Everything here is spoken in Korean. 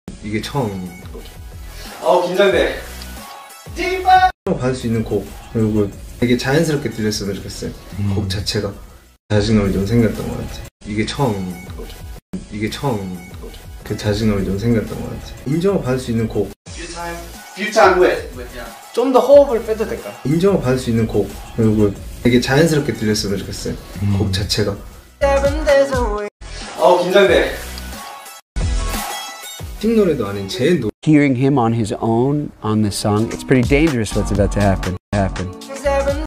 이게 처음인 거죠. 긴장돼. 받을 수 있는 곡, 그리고 되게 자연스럽게 들렸으면 좋겠어요. 곡 자체가 자신감이 좀 생겼던 것 같아요. 이게 처음인 거죠. 이게 처음인 거죠. 그 자신감이 좀 생겼던 것 같아요. 인정을 받을 수 있는 곡, Few time with. 좀 더 호흡을 빼도 될까요? 인정을 받을 수 있는 곡, 그리고 되게 자연스럽게 들렸으면 좋겠어요. 곡 자체가. 긴장돼. 팀 노래도 아닌 제 노래. Hearing him on his own on the song, it's pretty dangerous what's about to happen.